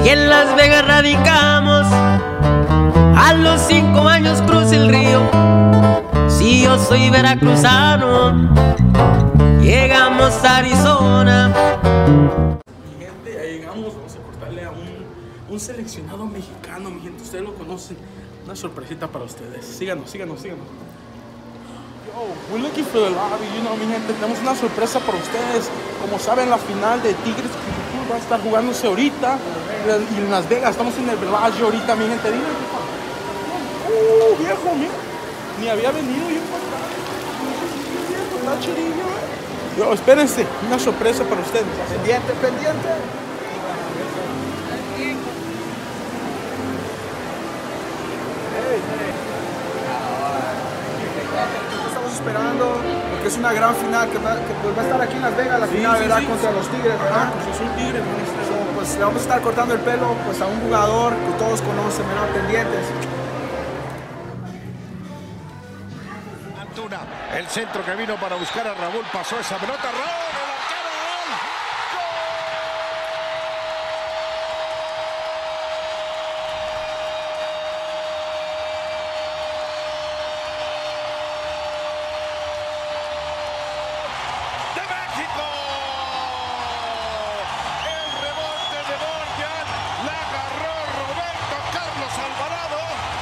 y en Las Vegas radicamos. A los 5 años crucé el río, si yo soy veracruzano. Llegamos a Arizona. Mi gente, ya llegamos, vamos a cortarle a un seleccionado mexicano, mi gente, ustedes lo conocen. Una sorpresita para ustedes. Síganos, síganos, síganos. Yo, we're looking for the lobby, you know, mi gente, tenemos una sorpresa para ustedes. Como saben, la final de Tigres va a estar jugándose ahorita y en Las Vegas, estamos en el Bellagio ahorita, mi gente. Dime, viejo, mira, ni había venido yo para acá. Viejo, está chirillo, Yo, espérense, una sorpresa para ustedes. Pendiente, pendiente. Estamos esperando porque es una gran final que va a estar aquí en Las Vegas, la final, ¿verdad? Sí. Contra los Tigres, ¿verdad? Pues soy Tigre, Pues le vamos a estar cortando el pelo pues a un jugador que todos conocen, ¿verdad? Pendientes. Antuna, el centro que vino para buscar a Raúl, pasó esa pelota, Raúl, el arquero, ¡gol! ¡De México! El rebote de Borjan, la agarró Roberto Carlos Alvarado,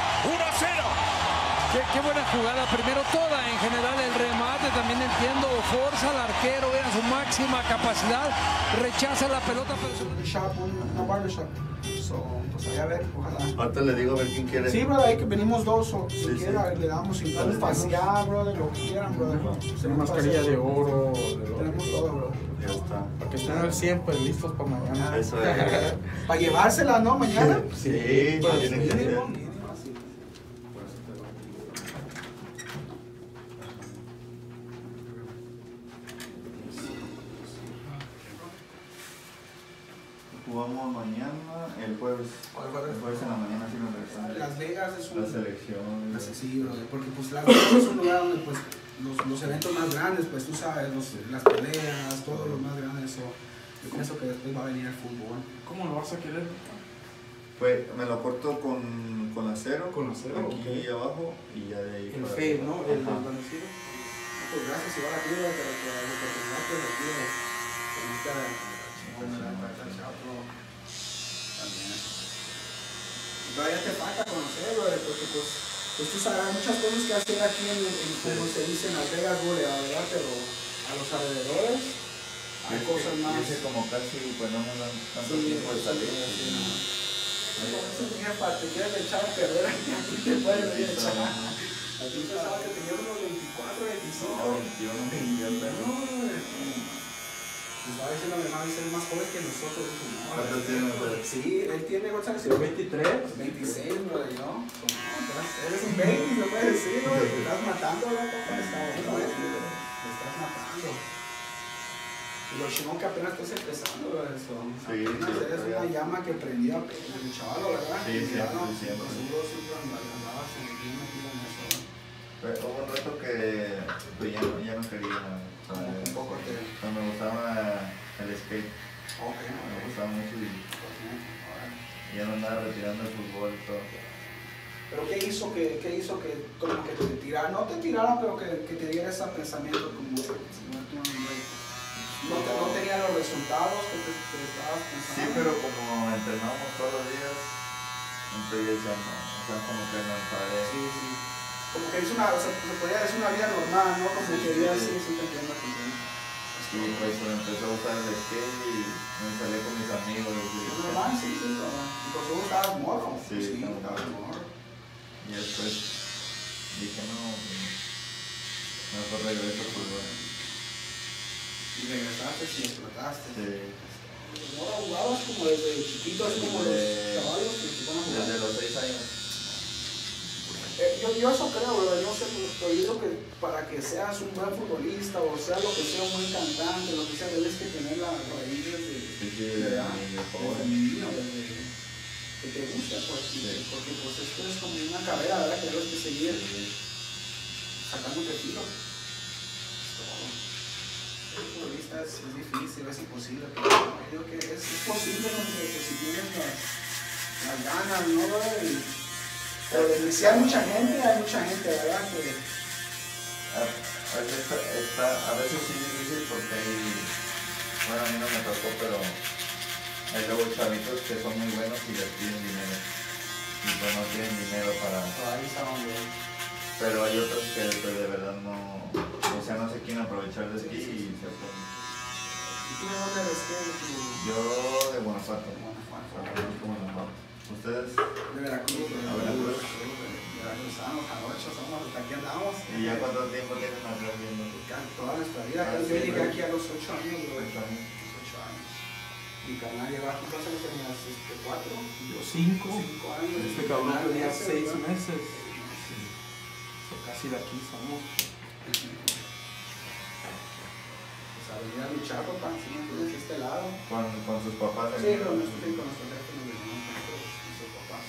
1-0. Qué buena jugada, primero toda en general el remate, también entiendo, forza al arquero, era su máxima capacidad, rechaza la pelota, pero Una barbershop. Pues allá a ver, ojalá. Ahorita le digo a ver quién quiere. Sí, brother, ahí que venimos dos o si Sí, quiera, sí. le damos un facial, brother, lo que quieran, brother. Una mascarilla de oro. Tenemos todo, brother. Ya está. Para que estén al 100, pues listos para mañana. Eso es. Para llevársela, ¿no? Mañana. Sí, Pues, tiene que ser. Jugamos mañana, el jueves. El jueves en la mañana sí nos regresamos. Las Vegas es un... La selección. Sí, brother, porque pues Las Vegas es un lugar donde pues los eventos más grandes, pues tú sabes, las peleas, todo lo más grande, eso. Yo pienso que después va a venir el fútbol. ¿Cómo lo vas a querer? Pues me lo corto con acero. Con acero, aquí ok. abajo y ya de ahí. El para fade, arriba. ¿no? El Ajá. desvanecido. Pues gracias, igual a ti, brother, pero que la oportunidad que nos dio, todavía te falta conocer, brother, porque pues tú sabes, hay muchas cosas que hacer aquí en como se dice en Las Vegas, ¿verdad? Pero a los alrededores hay cosas más. Dice como casi, pues no me dan tanto Sí, tiempo de salir. Entonces, jefa, te quieres echar a perder aquí te puedes venir a echar. Aquí pensaba que tenías unos 24, 25. No, 21, Estaba diciendo a mi hermano, dice, es más joven que nosotros. ¿Cuántos tiene usted? Sí, él tiene, ¿cuántos años? 23. 26, brother, ¿no? Eres un baby, se puede decir, ¿no? Te estás matando, ¿no? Papá, está bueno, me estás matando. Y lo chingón que apenas estás empezando, ¿verdad? Eso. Sí, Apenas sí, eres una llama que prendió apenas, el chaval, ¿verdad? Sí, sí, Ya, ¿no? sí, Pues seguro siempre andabas bien metido en eso, ¿no? Pero hubo un rato que pues, ya no quería. ¿Sabes? Un poco te... No me gustaba el skate. Ok, Me gustaba mucho y ya no andaba retirando el fútbol y todo. Pero ¿qué hizo que como que te tiraran? No te tiraran, pero que te diera ese pensamiento como no tenía los resultados que te estabas pensando. Sí, pero como entrenábamos todos los días, entonces ya no, o sea, como que no paré. Sí, sí. Como que es una, o sea, se podría decir una vida normal, ¿no? Como que quería, sí, te entiendo, te entiendo. Sí, pues me empezó a gustar el skate y me salí con mis amigos. Es normal, sí, sí. Pues tú estabas morro. Sí, estabas morro. Y después dije, no, mejor regreso al fútbol. Y regresaste y explotaste. Sí. ¿Ahora jugabas como desde chiquito, así como los caballos que se ponen a jugar? Desde los 6 años. Yo eso creo, bro. Yo sé, pero yo digo que para que seas un buen futbolista o sea lo que sea, un buen cantante, lo que sea, debes que tener las raíces de niño, que te gusta, pues, porque pues esto es como una carrera, ¿verdad? Que debes que seguir sacando tiro. Ser futbolista es difícil, es imposible, pero yo digo que es posible, porque si tienes las ganas, ¿no, güey? Pero sí hay mucha gente, ¿verdad? Que a veces sí es difícil porque bueno, a mí no me tocó, pero hay luego chavitos que son muy buenos y les piden dinero. Y pues no tienen dinero para... ahí estaban bien. Pero hay otros que pues, de verdad no... O sea, no se quieren aprovechar de ti y se ponen. ¿Y tú de dónde eres? Yo de Guanajuato. Guanajuato. ¿Ustedes? De Veracruz. A Veracruz. Veracruzanos, jarochos, somos, hasta aquí andamos. ¿Y ya cuánto tiempo tienen acá viendo? Toda nuestra vida. Yo llegué aquí a los 8 años, güey. 8 años. Mi canal lleva aquí, ¿cuántos años tenías? 4. Yo 5. 5 años. Este cabrón tenía 6 meses. Casi de aquí somos. Pues a venir a luchar, papá, si no tienes este lado. ¿Con sus papás? Sí, con nuestros teléfonos venimos con nuestros papás.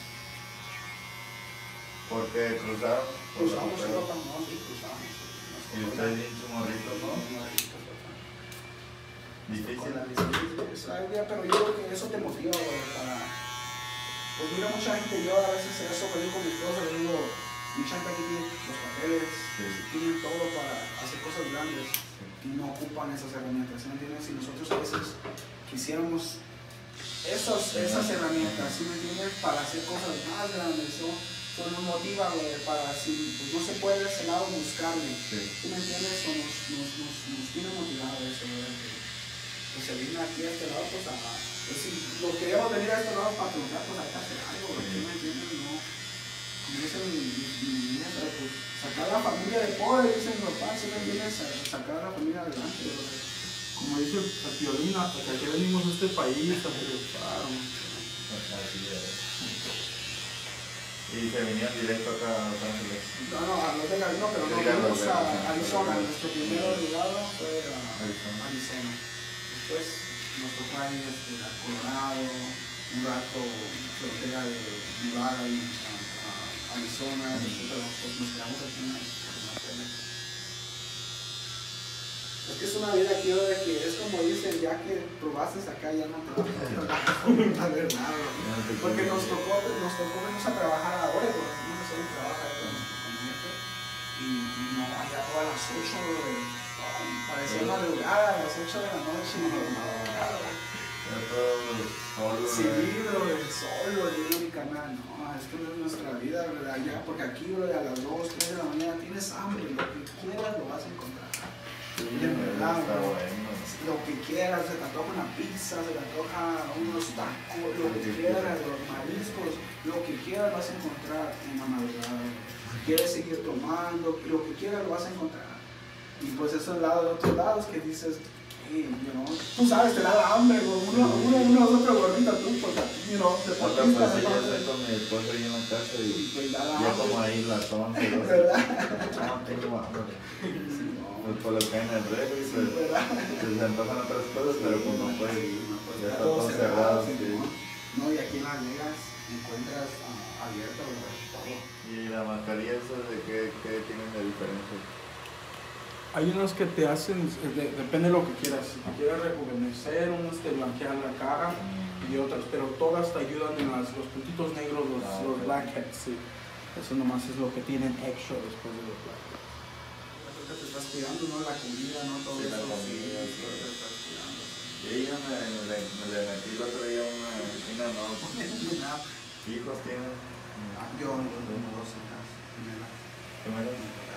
¿Por qué cruzaron? Cruzamos, sí, papá, no, sí, cruzamos. ¿Y ustedes bien chumorritos, no? Difícil. Pero yo creo que eso te motiva, güey, para... Pues mira, mucha gente, yo a veces eso, pero yo con mi esposa le digo, mucha gente aquí tiene los papeles, tienen todo para hacer cosas grandes y no ocupan esas herramientas, ¿sí me entiendes? Si nosotros a veces quisiéramos esas herramientas, ¿sí me entiendes? Para hacer cosas más grandes, ¿no? Eso nos motiva, güey, para si pues, no se puede de ese lado buscarle, ¿sí me entiendes? O nos tiene motivado eso, güey. Pues se viene aquí a este lado, pues si nos queríamos venir a este lado para triunfar, pues hay que hacer algo, ¿sí me entiendes? No, como dicen mi niña, pues sacar a la familia de pobre, dicen los papás, ¿sí me entiendes? Sacar a la familia adelante, güey. Como dice el Piolín, hasta que aquí venimos a este país a triunfar. Y se vinieron directo acá a Los Ángeles. No, a Los Vegas no, pero no, fuimos a Arizona. Nuestro primer lugar fue a Arizona. Después nos tocó ir a Colorado, un rato frontera de Nevada y Arizona, pero pues nos quedamos aquí en la tele. Es que es una vida aquí de que es como dicen, ya que probaste acá ya no te vas a ver nada. Porque nos tocó irnos a trabajar a Oregon, fuimos a ir a trabajar con nuestro compañero y no, allá todas las 8, parecía madrugada, a las 8 de la noche y sí, solo, digo mi canal, no, esto no es nuestra vida, ¿verdad? Ya, porque aquí, bro, a las 2, 3 de la mañana tienes hambre, lo que quieras lo vas a encontrar. De verdad, lo que quieras, se te antoja una pizza, se te antoja unos tacos, lo que quieras, los mariscos, lo que quieras vas a encontrar en la madrugada. Quieres seguir tomando, lo que quieras lo vas a encontrar. Y pues eso es el lado de otros lados que dices, hey, tú sabes, te da hambre, uno otro gordito, tú, pues, deportista. Yo estoy con mi esposa ahí en la casa y ya como ahí las 11, 12. ¿Verdad? Tengo hambre. Pues por lo que en el refri se antojan otras cosas, pero pues no puede, ya está todo cerrado. No, y aquí en Las Vegas encuentras abierto todo. ¿Y la mascarilla eso de qué tienen de diferencia? Hay unas que te hacen, depende de lo que quieras. Si te quieres rejuvenecer, unas te blanquean la cara y otras, pero todas te ayudan en los puntitos negros, los blackheads, sí. Eso nomás es lo que tienen extra después de los blackheads. Te estás cuidando, ¿no? La comida, ¿no? Todo eso. La comida, sí, te estás cuidando. Y yo me metí el otro día una vecina, ¿no? ¿Hijos tienen? Yo tengo 2 hijas. Primero.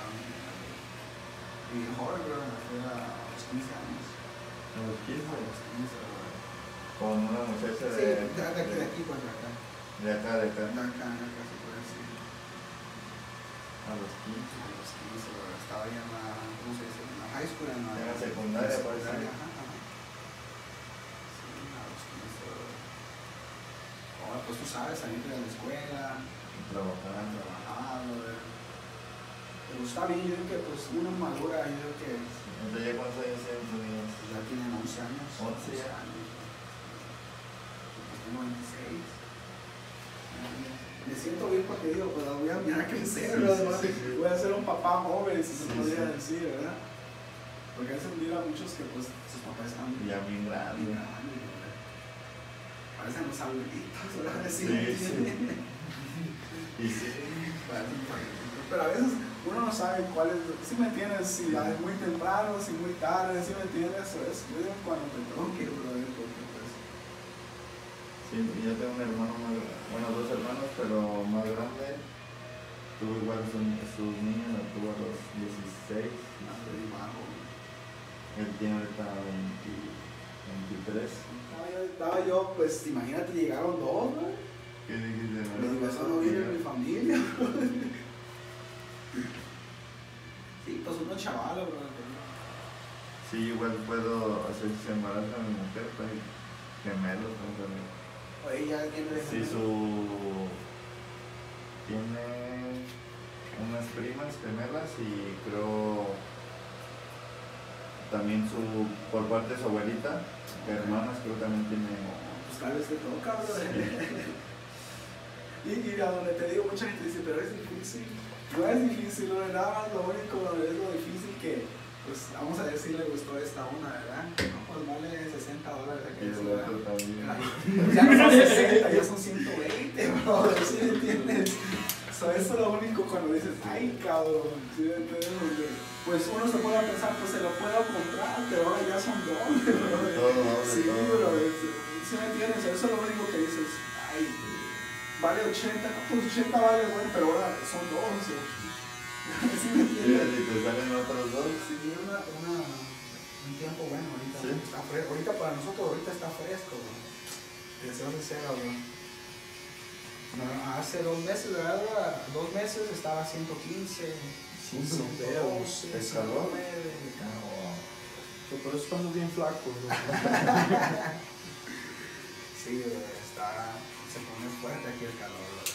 Mi mejor, bro, fue a los 15 años. ¿A los 15? A los 15, bro. Con una muchacha Sí, de aquí, pues de acá. De acá. De acá, se puede decir. A los 15. A los 15, bro. Estaba ya en la, ¿cómo se dice? En la high school. En la secundaria, parece. Ajá. Sí, a los 15, bro. Ahora, pues tú sabes, salirte de la escuela. Trabajando. Bro. Pero está bien, yo creo que pues uno madura, yo creo que... Entonces, ¿ya cuántos años tienen tus niños? Ya tienen 11 años. 11 años. Pues tengo 26. Me siento bien porque digo, pues voy a mirar a crecer, ¿verdad? Sí. Voy a ser un papá joven, si se podría decir, ¿verdad? Porque a veces mira a muchos que pues sus papás están ya bien grandes. parecen los abuelitos, ¿verdad? Sí, y sí. Pero a veces uno no sabe cuál es, si me entiendes, si la es muy temprano, si muy tarde, si me entiendes, eso es cuando te toque, brother, porque pues... Sí, yo tengo un hermano más, bueno, 2 hermanos, pero más grande. Tuvo igual sus niños, lo tuvo a los 16. Él tiene ahorita 23. Estaba yo, pues imagínate, llegaron 2, ¿no? ¿Qué dijiste? Me digo, eso no viene en mi familia. Sí, pues uno chaval, bro. Sí, igual puedo hacer que se embaraza mi mujer, pues gemelos, ¿no? Oye, ya tiene... Sí, tiene unas primas gemelas y creo también por parte de su abuelita, hermanas, creo también tiene... Pues tal vez te toca, bro. Y a donde te digo, mucha gente dice, pero es difícil. No es difícil, no es nada más lo único, es lo difícil que, pues vamos a ver si le gustó esta una, ¿verdad? No, pues vale $60 aquí. Y el otro también. Ya no son 60, ya son 120, bro, ¿sí me entiendes? Eso es lo único cuando dices, ay cabrón, ¿sí me entiendes? Porque, pues uno se puede pensar, pues se lo puedo comprar, pero ahora ya son doble, bro. Sí, bro, ¿sí me entiendes? Eso es lo único que dices, ay, vale 80, pues 80 vale bueno, pero ahora son 12. ¿Sí me entiendes? Y te salen otros 2. Sí, un tiempo bueno ahorita. ¿Sí? Está fresco. Ahorita para nosotros ahorita está fresco, bro. Te soy sincero, bro. No, hace 2 meses, ¿verdad? 2 meses estaba 115, 112, ¿Es calor? 109. Por eso estamos bien flacos, ¿no? Sí, bro, se pone fuerte aquí el calor, bro.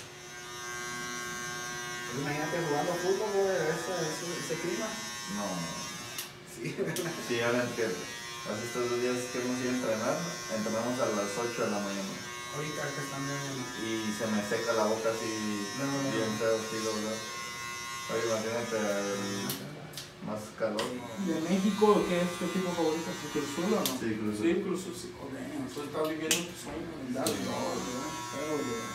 Pues imagínate jugando fútbol, bro, ese clima. No. Sí, ¿verdad? Sí, ahora que hace estos 2 días que hemos ido a entrenar, entrenamos a las 8 de la mañana. Ahorita que están bien. Y se me seca la boca así, bien feo, sí, lo verdad. Oye, imagínate más calor. ¿De México qué es tu equipo favorito? ¿Cruz Azul o no? Sí, Cruz Azul. Sí, Cruz Azul, sí. Joder, tú estás viviendo tu sueño, ¿verdad? Sí. No, ¿verdad?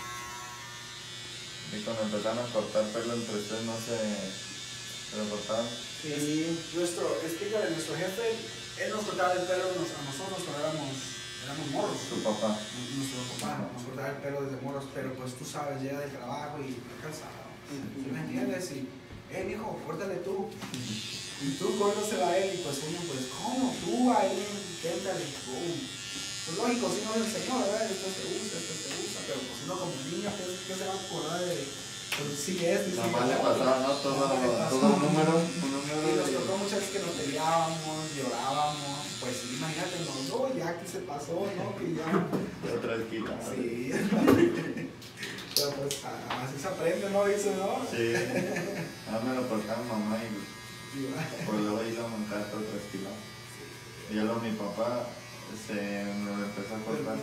Y cuando empezaron a cortar pelo entre ustedes, no se lo cortaban. Sí, explícale, nuestro jefe, él nos cortaba el pelo a nosotros cuando éramos morros. Su papá. Nuestro papá nos cortaba el pelo desde morros, pero pues tú sabes, llega del trabajo y está cansado. ¿Sí me entiendes? Y, mijo, córtale tú. Y tú córtasela a él y pues uno, pues, ¿cómo? Tú a él, inténtale. Pues lógico, si no le enseñó, ¿verdad? Esto se usa, pero pues uno como niño, ¿qué se va a acordar de...? Pues sí, Nada más le pasaba, ¿no? Todo un número. Y nos tocó muchas veces que nos peleábamos, llorábamos. Pues imagínate, no, ya que se pasó, ¿no? Que ya. Tranquila. Sí. Pero pues así se aprende, ¿no? Dice, ¿no? Sí. Ahora me lo cortaba mamá y pues luego iba a montar todo tranquilo. Y luego mi papá me lo empezó a cortar.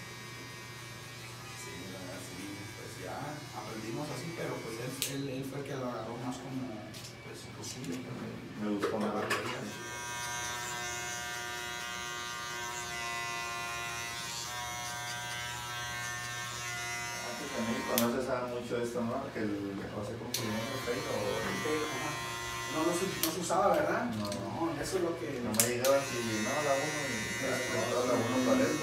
Aprendimos así, pero pues él fue el que lo agarró más como pues lo suyo. Me gustó más. Antes en México no se sabe mucho esto, ¿no? Que ¿cómo se llama? ¿El peito? No se usaba, ¿verdad? No, eso es lo que... No me llegaba así, no, la uno y la uno parejo.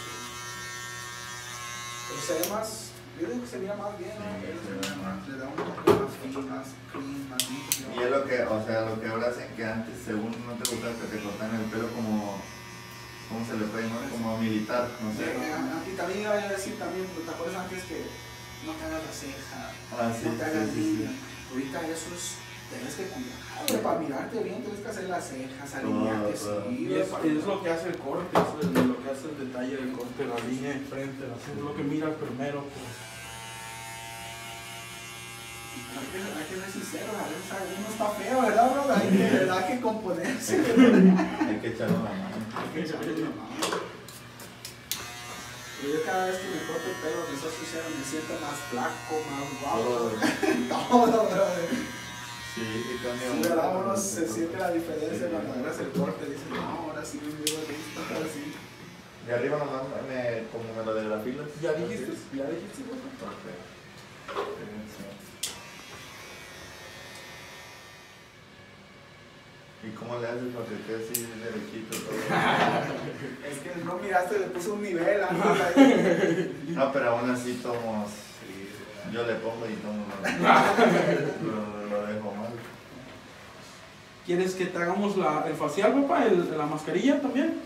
Pero se ve más... Yo digo que se mira más bien, ¿no? Sí, Le da un toque más fino, más clean, más limpio. Y es lo que, o sea, lo que ahora hacen que antes, según no te gustaba que te cortaran el pelo como, ¿cómo se le puede llamar? Como militar, no sé. Aquí también iba a decir también, ¿te acuerdas antes que no te hagas la ceja? Sí, no te hagas sí. línea? Ahorita eso es, tienes que cuidar, para mirarte bien tienes que hacer las cejas, alinearte, sí. Y es lo que hace el corte, es lo que hace el detalle del corte, la línea de frente, es lo que mira primero. Pues. Hay que ser sincero, a veces uno está feo, ¿verdad, bro? Hay que componerse. Hay que echarle la mano. Pero yo cada vez que me corto el pelo, me soy sincero, me siento más flaco, más guapo. Todo, bro. Sí, cambia. Sí, ¿verdad? Uno se siente la diferencia cuando agarras el corte, dices, no, ahora sí me veo listo, ahora sí. De arriba nomás como me lo de la fila. ¿Ya dijiste? ¿Ya dijiste? Ok. ¿Y cómo le haces para que quede así derechito todo? Es que no miraste, le puse un nivel antes ahí. No, pero aún así tomos. Yo le pongo y tomo lo dejo mal. ¿Quieres que te hagamos el facial, papá? ¿La mascarilla también?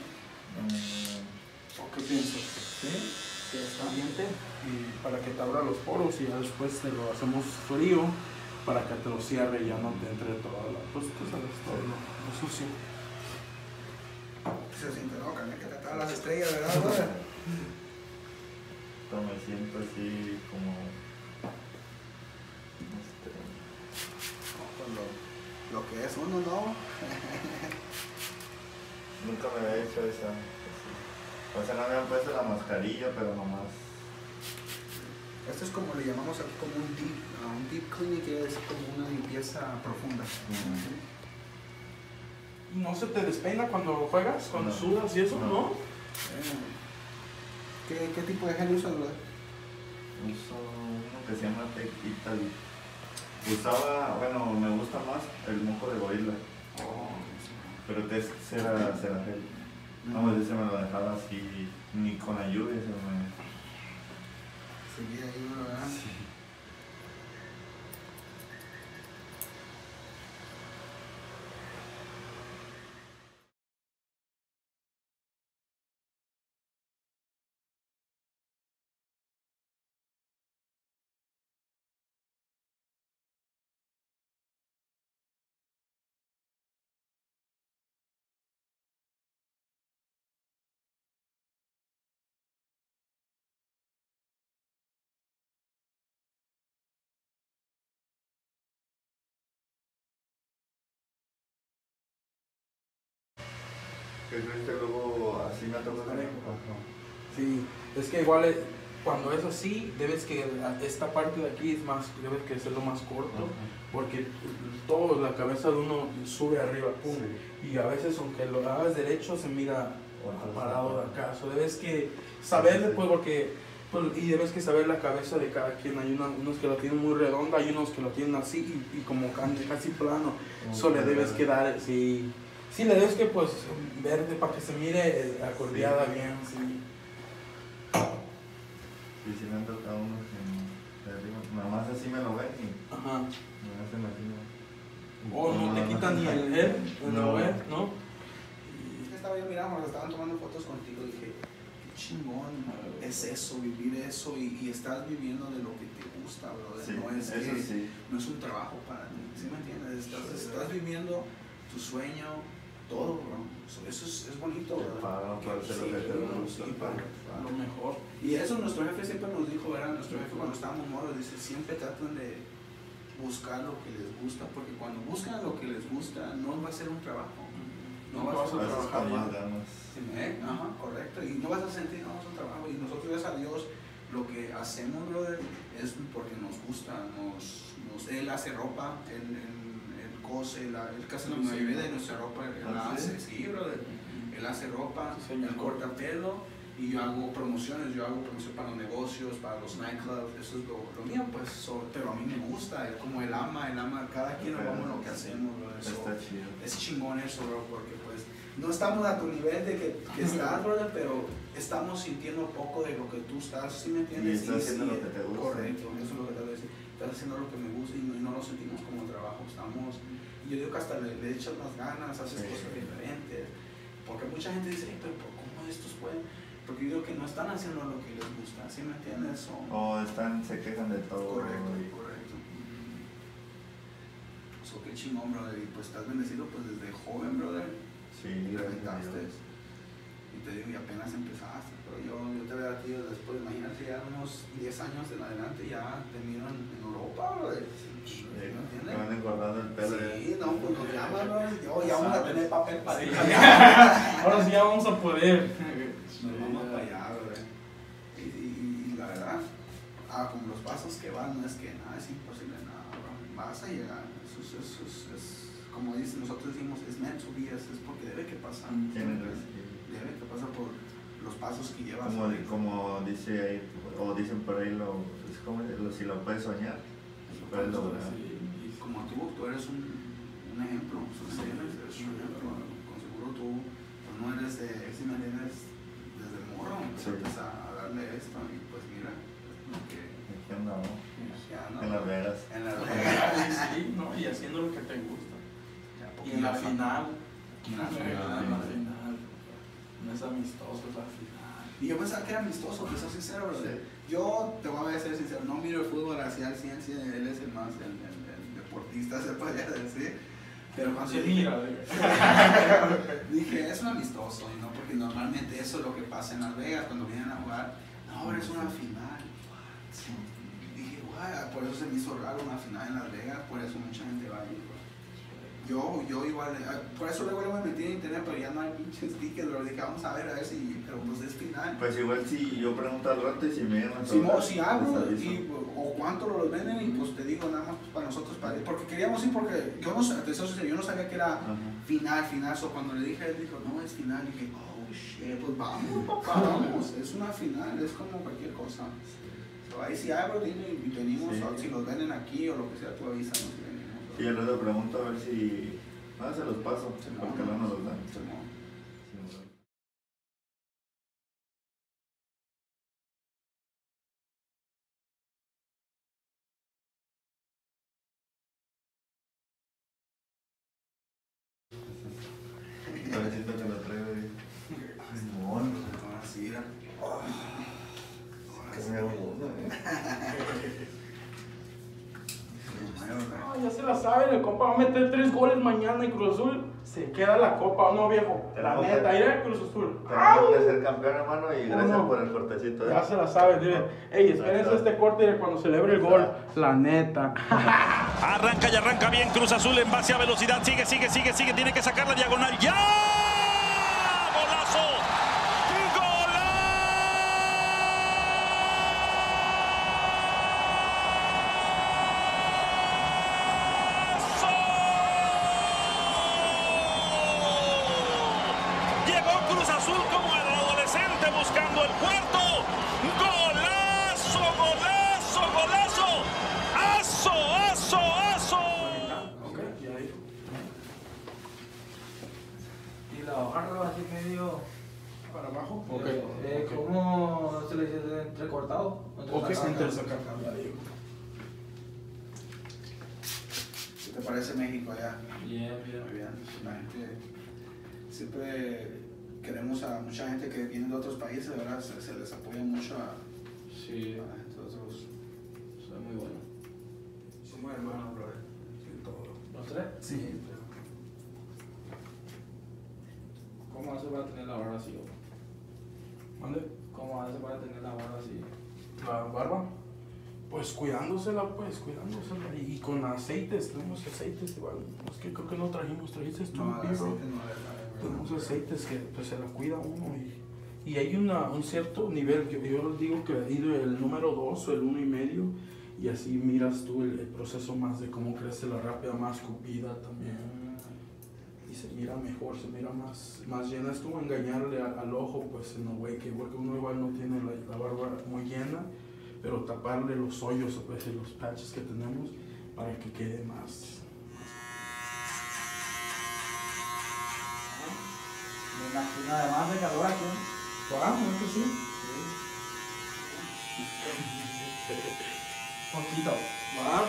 ¿O qué piensas? ¿Sí? Caliente y para que te abra los poros y ya después te lo hacemos frío para que te lo cierre y ya no te entre toda la... Pues tú sabes, todo lo sucio. Se siente, ¿no? Que te ataban las estrellas, ¿verdad, brother? Me siento así como... Lo que es uno, ¿no? Nunca me había hecho esa. O sea, no me han puesto la mascarilla, pero nomás. Esto es como le llamamos aquí como un deep cleaning, que es como una limpieza profunda. ¿Y no se te despeina cuando juegas, cuando No. sudas y eso, no? ¿Qué tipo de gel usas, brother? Uso uno que se llama Tech Italy. Usaba, bueno, me gusta más el moco de gorila. Pero es cera gel. No, ese me lo dejaba así, ni con la lluvia se me... Seguía ahí, ¿verdad? Sí. ¿Qué crees que luego así me ha tocado? Sí, es que igual cuando es así, debes que esta parte de aquí es más, debes que hacerlo más corto, porque toda la cabeza de uno sube arriba, pum, y a veces aunque lo hagas derecho se mira parado de acá, so debes que saber, pues, porque y debes que saber la cabeza de cada quien. Hay unos que lo tienen muy redonda, hay unos que lo tienen así y como casi plano, solo le debes que dar, sí, le debes que pues verde para que se mire acordeada bien, sí. Y si me han tocado unos de arriba, nada más así me lo ven y Ajá. me hacen así, ¿no? O no te quitan ni el gel, No. ¿no? Es que estaba yo mirando, cuando estaban tomando fotos contigo, dije, qué chingón es eso, vivir eso y estás viviendo de lo que te gusta, brother. Sí, No es eso que sí. no es un trabajo para ti, ¿sí me entiendes? Estás viviendo tu sueño, todo, bro. Eso es bonito, Te ¿verdad? pagan por hacer lo que te gusta. Sí, para lo mejor. Y eso nuestro jefe siempre nos dijo, ¿verdad? Nuestro jefe cuando estábamos morros dice, siempre tratan de buscar lo que les gusta, porque cuando buscan lo que les gusta no va a ser un trabajo. No vas a Haces trabajar con más bien. ganas. Ajá, correcto. Y no vas a sentir, no, es un trabajo. Y nosotros, gracias a Dios, lo que hacemos, brother, es porque nos gusta. Él hace ropa, él cose, él casi la mayoría de nuestra ropa, él la hace, sí, brother. Él hace ropa, él corta pelo. Y yo hago promociones para los negocios, para los nightclubs, eso es lo mío, pues, pero a mí me gusta, como él ama, cada quien amamos lo que hacemos, bro. Está chido. Es chingón eso, bro, porque pues no estamos a tu nivel de que estás, brother, pero estamos sintiendo poco de lo que tú estás, ¿sí me entiendes? Y estás haciendo lo que te gusta. Correcto, eso es lo que te voy a decir, estás haciendo lo que me gusta y no lo sentimos como trabajo, yo digo que hasta le echas más ganas, haces cosas diferentes, porque mucha gente dice, pero ¿cómo estos pueden? Porque yo digo que no están haciendo lo que les gusta, ¿sí me entiendes? O se quejan de todo. Correcto. Qué chingón, brother, y pues estás bendecido pues desde joven, brother. Sí, gracias a Reventaste. Dios. Y te digo, y apenas empezaste, pero yo te veo a ti después, imagínate ya unos 10 años en adelante ya te miran en Europa, brother. ¿Me entiendes? Me van engordando el pelo. Sí, no, pues nos llaman, brother. Ya vamos a tener papel para ir. Ahora sí ya vamos a poder. Nos vamos para allá, brother. Y la verdad, como los pasos que van, no es que nada es imposible, nada, bro. Vas a llegar. Eso es, como nosotros decimos, es meant to be, es porque debe que pasar. Tienes razón. Debe que pasar por los pasos que llevas. Como dice ahí, o dicen por ahí, es como, si lo puedes soñar, lo puedes lograr. Y como tú eres un ejemplo, eres un ejemplo. Con seguro tú pues no eres si me entiendes, desde morro, empezaste a darle esto y pues mira, ¿Qué andamos? En Las Vegas. En Las Vegas. Sí, ¿no? Y haciendo lo que te gusta. Y la final. La final. No es amistoso, es la final. Y yo pensaba que era amistoso, que soy sincero, bro. Yo te voy a ser sincero, no miro el fútbol así al 100%, él es el más, el deportista, se podría decir. Pero cuando yo dije, es un amistoso, y no porque normalmente eso es lo que pasa en Las Vegas cuando vienen a jugar. No, ahora es una final. Dije, guay, por eso se me hizo raro una final en Las Vegas, por eso mucha gente va a ir. Yo igual, por eso luego me metí en internet, pero ya no hay pinches tickets, lo dije, vamos a ver si, pero pues es final. Pues igual si yo pregunto al rato y si me llaman. Si hablo, o cuánto los venden, y pues te digo nada más pues, para nosotros, porque queríamos ir, porque yo no sabía que era final, so cuando le dije, él dijo, no, es final, y dije, oh shit, pues vamos, papá, vamos, es una final, es como cualquier cosa. So, ahí si abro, dime, y venimos, o si los venden aquí o lo que sea, tú avísanos y venimos. Y yo le pregunto a ver si... se los paso, porque no nos los dan. A ver si te lo traigo ahí. Simón. Ahora sí, mira. Que me hago Ya se la saben, el compa va a meter 3 goles mañana y Cruz Azul se queda la copa, ¿no, viejo? La neta, iré a Cruz Azul. Tenemos que ser campeón, hermano, y gracias por el cortecito. Ya se la saben, dile, ey, espérense este corte cuando celebre el gol, la neta. Arranca y arranca bien Cruz Azul en base a velocidad, sigue, tiene que sacar la diagonal, ¡ya! ¡Golazo! Cruz Azul como el adolescente buscando el cuarto. ¡Golazo, golazo, golazo! ¡Aso, aso, aso! Y la barra así medio para abajo. ¿Cómo se le dice? ¿Entrecortado? Entresacado. ¿Qué te parece México allá? Bien. Muy bien. La gente siempre queremos a mucha gente que viene de otros países, ¿verdad? Se les apoya mucho a la gente de otros. Soy muy bueno. Somos hermanos, brother. Sí, todo. ¿Los tres? Sí. ¿Cómo hace para tener la barba así? ¿Mande? ¿Cómo hace para tener la barba así? La barba, pues cuidándosela. Y con aceites, tenemos aceites igual. Es que creo que no trajiste tú, No, bro. Tenemos aceites que pues, se la cuida uno y hay un cierto nivel. Yo les digo que he ido el número 2 o el 1.5 y así miras tú el proceso más de cómo crece la rápida, más cupida también. Y se mira mejor, se mira más llena. Es como engañarle al ojo, pues en way que porque uno igual no tiene la barba muy llena, pero taparle los hoyos, pues, los patches que tenemos para que quede más. Me imagino además de calor aquí. ¿No que sí? Poquito. ¿Va?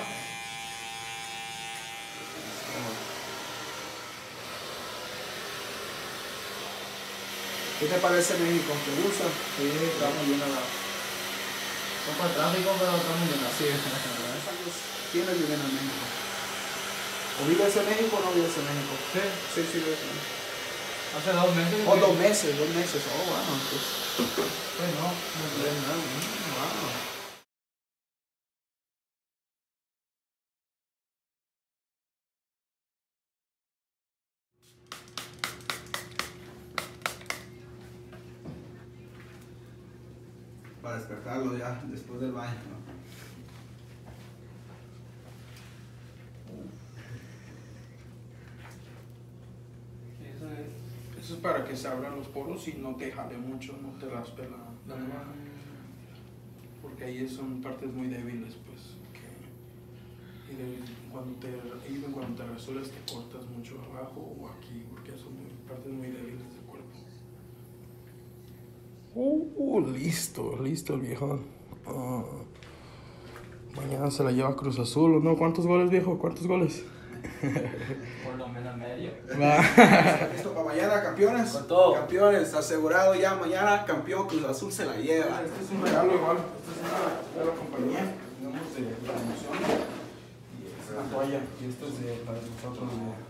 ¿Qué te parece México? ¿Te gusta? Sí, está muy bien la... Un poco de tráfico, pero está muy bien. Sí, ¿quién le vive en México? ¿O vives en México o no vives en México? Sí, vives en México. Hace 2 meses. Oh, 2 meses. Oh, bueno, pues. Pues no, Wow. Para despertarlo ya después del baño, ¿no? Eso Eso es para que se abran los poros y no te jale mucho, no te raspe la navaja. Porque ahí son partes muy débiles, pues. Cuando te rasuras te cortas mucho abajo o aquí, porque son partes muy débiles del cuerpo. Listo el viejo. Mañana se la lleva Cruz Azul, ¿no? ¿Cuántos goles, viejo? ¿Cuántos goles? Por lo menos medio. Listo para mañana, campeones. Con todo. Campeones, asegurado ya. Mañana, campeón Cruz Azul se la lleva. Este es un regalo igual. Este es de la compañía que tenemos de promoción. Y es una toalla. Y esto es para nosotros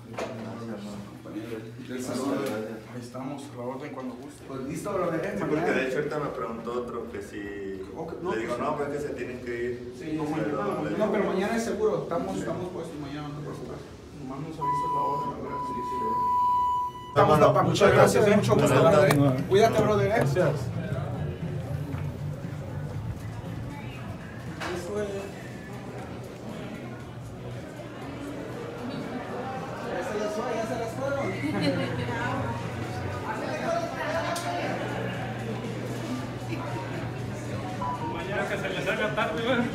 del salón. Ahí estamos, a la orden cuando guste. Pues listo, lo dejé. Sí, porque de hecho ahorita me preguntó otro que si... le digo, no, pues que se tienen que ir. Sí, no, pero mañana es seguro. Estamos puestos mañana, no te preocupes. Nomás nos avisas la hora, a ver si Estamos, papá. Muchas gracias. Mucho gusto, brother. Cuídate, brother. Gracias. Ya se las fueron. Mañana que se les haga tarde, güey.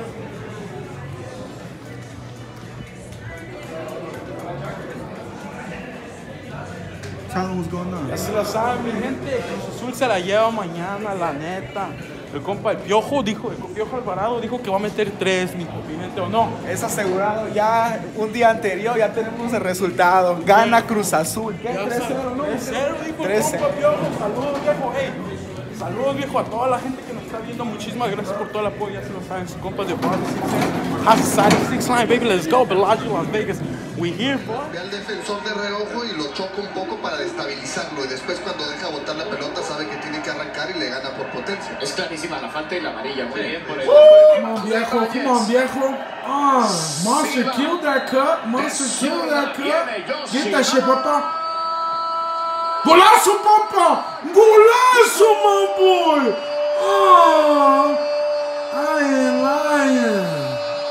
Ya se la saben, mi gente. Cruz Azul se la lleva mañana, la neta. El compa, el Piojo Alvarado dijo que va a meter 3, mi gente, ¿o no? Es asegurado. Ya un día anterior ya tenemos el resultado. Gana Cruz Azul. ¿Qué? 3-0, ¿no? 3-0, dijo el 3-0. compa Piojo. Saludos, viejo. Hey, saludos, viejo, a toda la gente que nos está viendo. Muchísimas gracias por todo el apoyo. Ya se lo saben, sus compas de Bar 6 Line, baby. Let's go, Bellagio, Las Vegas. We here, boy. Ve al defensor de reojo y lo choca un poco para destabilizarlo. Y después, cuando deja botar la pelota, sabe que tiene que arrancar y le gana por potencia. Es clarísima la falta y la amarilla. Muy bien por el. Come on, viejo. Monster killed that cut. Monster killed that cut. Get that shit, papá. ¡Golazo, papá! ¡Golazo, my boy! I ain't lying.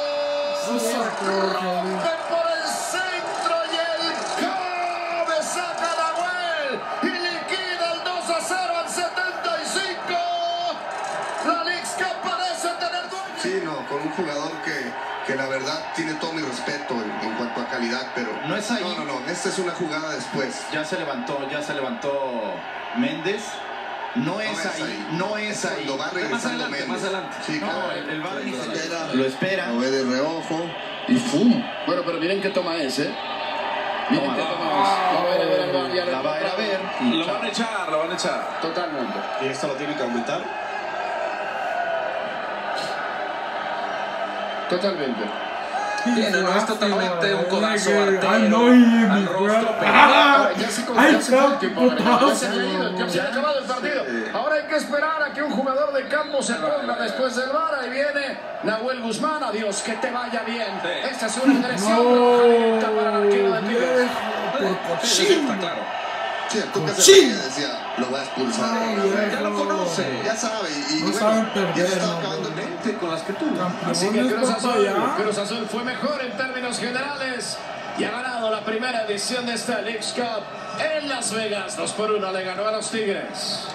Por el centro y el cabezazo Nahuel y liquida el 2-0 al 75. La Leagues Cup parece tener dueño. Sí, no, con un jugador que la verdad tiene todo mi respeto en cuanto a calidad, pero No es ahí. no, esta es una jugada después. Ya se levantó Méndez. No es ahí. Lo va regresando Méndez. Más adelante. Sí, No, claro. el VAR ni se espera. lo espera. Lo ve de reojo y ¡fum! Bueno, pero miren qué toma es, Miren qué toma es. La va a ir a ver. Lo van a echar. Totalmente. Y esto lo tiene que aumentar. Totalmente. Es totalmente un codazo I know him, bro. Se ha acabado el partido. Ahora hay que esperar a que un jugador de campo se ponga después del VAR. Ahí viene Nahuel Guzmán. Adiós, que te vaya bien. Esta es una agresión directa para el arquero de Tigres. Sí, el Tuca se decía, lo va a expulsar. Ya lo conoce. Ya sabe. Y No bueno, saben ya perder, se está no. acabando el tiempo. Con las que tú. Así que Campeones, Cruz Azul fue mejor en términos generales y ha ganado la primera edición de esta Leagues Cup en Las Vegas. 2-1 le ganó a los Tigres.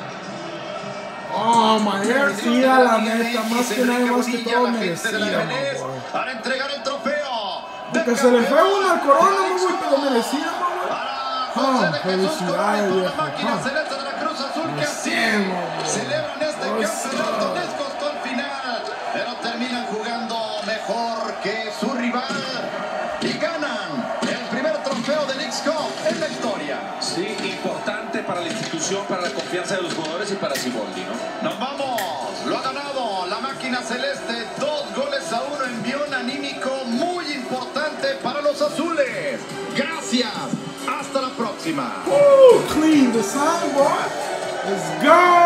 Mayer, sí, la neta, más que nada, más que todo merecía, Para entregar el trofeo. porque se le fue una corona, muy pero merecía, felicidades, viejo. Máquina celeste de la Cruz Azul que así celebran este campeonato. Les costó el final, pero terminan jugando mejor que su rival y ganan el primer trofeo de Leagues Cup en la historia. Sí, importante para la institución, para la confianza de los jugadores y para Siboldi, ¿no? Nos vamos, lo ha ganado la máquina celeste, 2-1, envión anímico muy importante para los azules. Gracias, hasta la próxima. Clean the sign, boy. Let's go.